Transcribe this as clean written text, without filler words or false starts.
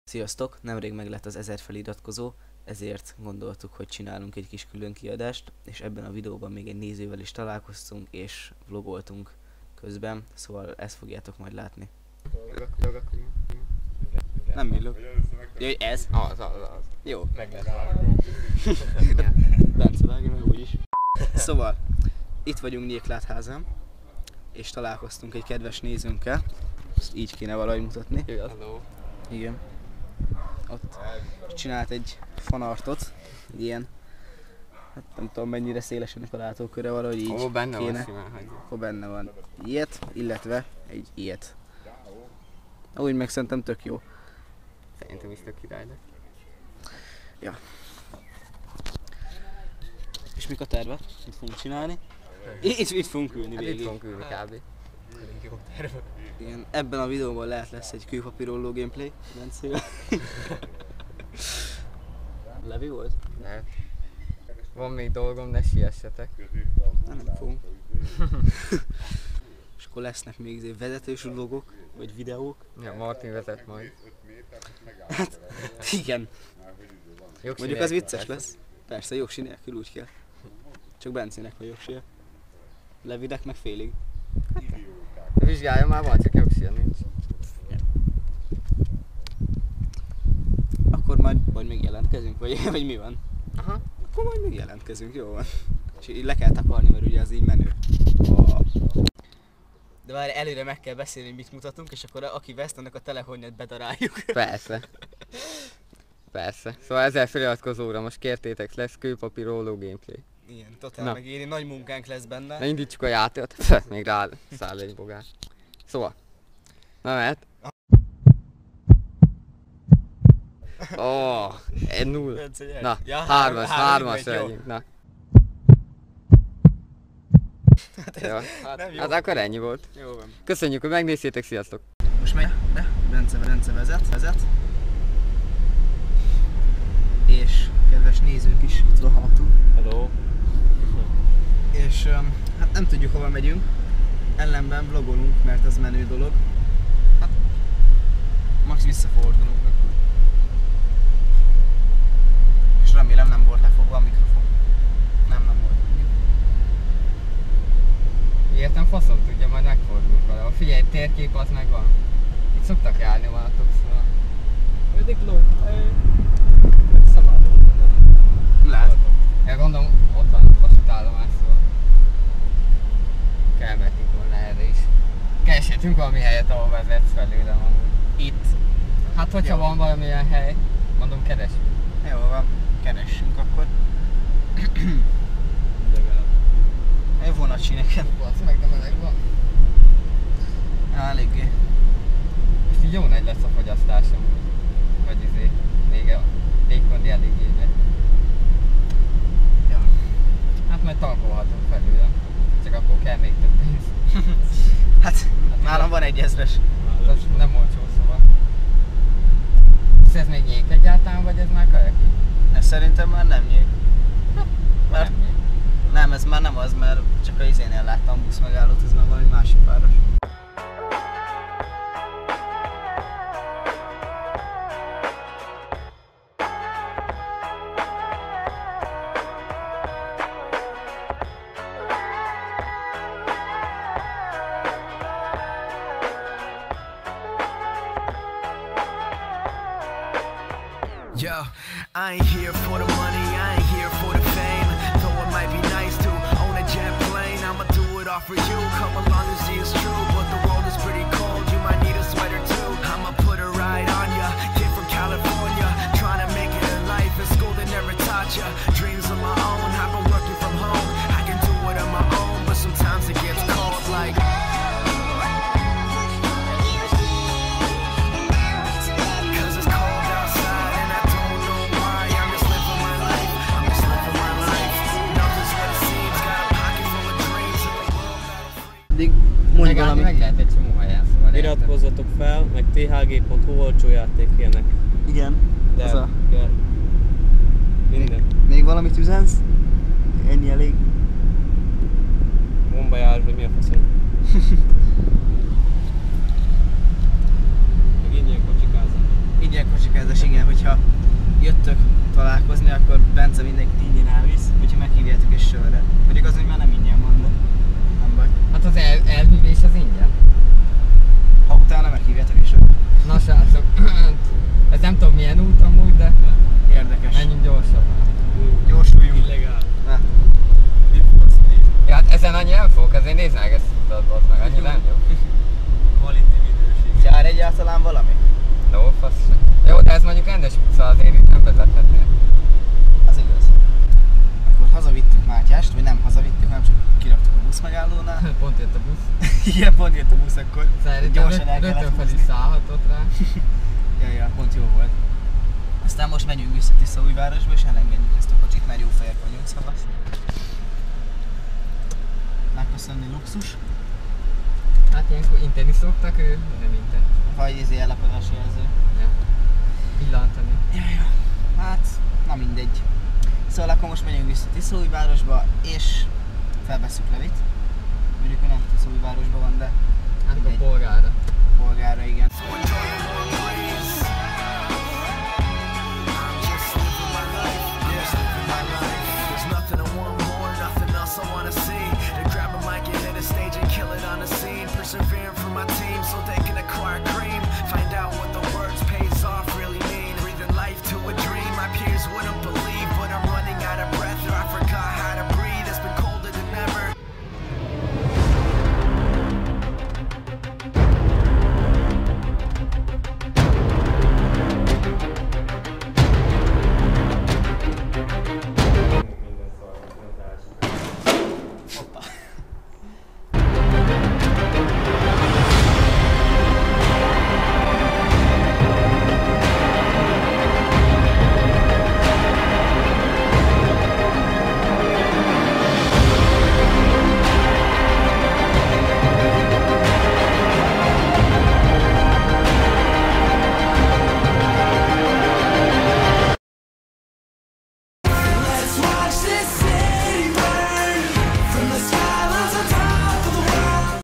Sziasztok! Nemrég meg lett az 1000 feliratkozó, ezért gondoltuk, hogy csinálunk egy kis külön kiadást, és ebben a videóban még egy nézővel is találkoztunk, és vlogoltunk közben, szóval ezt fogjátok majd látni. Nem villog. Jöjj, ez? Az. Jó. Meg lehet Bence vágja meg úgyis. Szóval, itt vagyunk Nyéklátházán, és találkoztunk egy kedves nézőnkkel. Ezt így kéne valahogy mutatni. Hello. Igen. Ott csinált egy fanartot, egy ilyen, hát nem tudom mennyire szélesen a látóköre, valahogy így Benne kéne. van simán hagyjuk. Akkor benne van ilyet, illetve egy ilyet. Úgy meg szerintem tök jó. Szerintem is tök király lett. Ja. És mik a terve? Mit fogunk csinálni? Itt fogunk ülni Hát itt végig. fogunk ülni kb. Jó terve. Igen, ebben a videóban lesz egy kőpapírolló gameplay Bencével. Levi volt? Lehet. Van még dolgom, ne siessetek. Nem fogunk. És akkor lesznek még vezetős vlogok, vagy videók. Ja, Martin vezet majd. Hát igen. Jogsi Mondjuk az nélkül vicces persze. lesz. Persze, jogsi nélkül úgy kell. Csak Bencének van jogsia. Levidek meg félig. A vizsgája már van, csak jogsia nincs. Akkor majd még jelentkezünk, vagy mi van? Aha. Akkor majd még jelentkezünk, jó van. És így le kell takarni, mert ugye az így menő. Oh. De már előre meg kell beszélni, mit mutatunk, és akkor aki veszt, annak a telefonját bedaráljuk. Persze. Persze. Szóval 1000 feliratkozóra most kértétek, lesz kőpapírolló gameplay. Igen, totál Na. megéri, nagy munkánk lesz benne. Na indítsuk a játékot. Még rá száll egy bogás. Szóval. Na mehet. Oh, 1-0. Bence, gyere. Na, Ja, hármas jó. legyünk. Na. Jó. nem jó. Hát akkor ennyi volt. Jó van. Köszönjük, hogy megnéztétek, sziasztok! Most megy be, Bence vezet. És kedves nézők is itt van hátul. Hello! És hát nem tudjuk hova megyünk, ellenben vlogolunk, mert ez menő dolog. Hát max visszafordulunk akkor. És remélem nem volt lefogva a mikrofon. Nem volt. Értem, faszom tudja, majd megfordulunk valahol. Figyelj, térkép az megvan. Itt szoktak járni valatok, szóval. Ödik ló. Szamátó. Lehet. Ja, gondolom, ott van a vasútállomás, szóval. Kell mehetünk volna erre is. Kereshetünk valami helyet, ahol vezetsz felőlem amúgy. Itt. Hát, hogyha Jó. van valamilyen hely, mondom, keresünk. Jó van, keressünk akkor. Egy vonatsi nekem. Basz meg, de meleg van. Ja, eléggé. És így jó nagy lesz a fogyasztásom. Vagy még a légkondi eléggébe. Ja. Hát majd tankolhatunk felőle. Csak akkor kell még több pénz. Hát, nálam van 1000-es. Az nem olcsó, szóval. És ez még nyék egyáltalán, vagy ez már kajaki? Ez szerintem már nem nyílik. Mert Nem nyék. nem, ez már nem az, mert csak a izénél láttam buszmegállót, ez már valami másik város. Yo, I ain't here for the money, I ain't here for the fame. Though it might be nice to own a jet plane, I'ma do it all for you. Come along and see it's true, but the world is pretty cold. You might need a sweater too. I'ma put a ride on ya. Kid from California, trying to make it in life. In school they never taught ya. Dreams of my own, I've been working from home. I can do it on my own, but sometimes it gets cold like. Mondj valami. Meg lehet egy csomó helyen, szóval Iratkozzatok fel, meg thg.hu olcsó játék ilyenek. Igen. De Az a... ja, minden. Még valamit üzensz? Ennyi elég. Bombajás, vagy mi a faszom. Meg ingyen kocsikázni. Ingyen kocsikázni. Tökéletes, igen, hogyha jöttök találkozni, akkor Bence mindenkit ingyen elvisz, hogyha meghívjátok egy sörre. Pedig az, hogy már nem ingyen van, de nem baj. Hát az elhívés az ingyen. Ha utána meghívjátok egy sörre. Na srácok, ez nem tudom milyen út amúgy, de Érdekes. menjünk gyorsabban. Gyorsuljunk. Illegál. Na. Ja, hát ezen annyi nem fogok, ezért nézd meg ezt az meg, annyi nem jó. Quality minőség. Jár egyáltalán valami? No, fasz se. Jó, de ez mondjuk rendes utca, azért itt nem vezethetnél. Az igaz. Akkor hazavittük Mátyást, vagy nem hazavittük, hanem csak kiraktuk a buszmegállónál. Pont jött a busz. Igen, pont jött a busz, akkor Szerintem gyorsan el kellett rögtön fel is húzni. szállhatott rá. Ja, pont jó volt. Aztán most megyünk vissza Tiszaújvárosba, és elengedjük ezt a kocsit, mert jó fejek vagyunk, szavasz. Megköszönni luxus, Hát ilyenkor inteni szoktak, ő nem intent. vagy ellapodási jelző. Ja. Villantani. Ja. Hát, na mindegy. Szóval akkor most megyünk vissza Tiszaújvárosba, és felvesszük Levit. Mondjuk, hogy nem Tiszaújvárosban van, de Hát a mindegy. polgára. Polgára, igen. So enjoy your